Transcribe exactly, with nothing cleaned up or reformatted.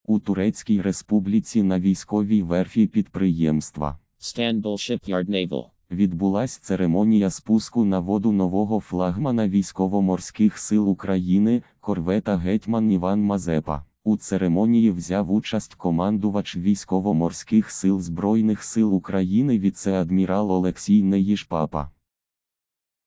У Турецькій Республіці на військовій верфі підприємства Istanbul Shipyard Naval. відбулась церемонія спуску на воду нового флагмана Військово-морських сил України, корвета «Гетьман Іван Мазепа». У церемонії взяв участь командувач Військово-морських сил Збройних сил України віце-адмірал Олексій Неїж-Папа.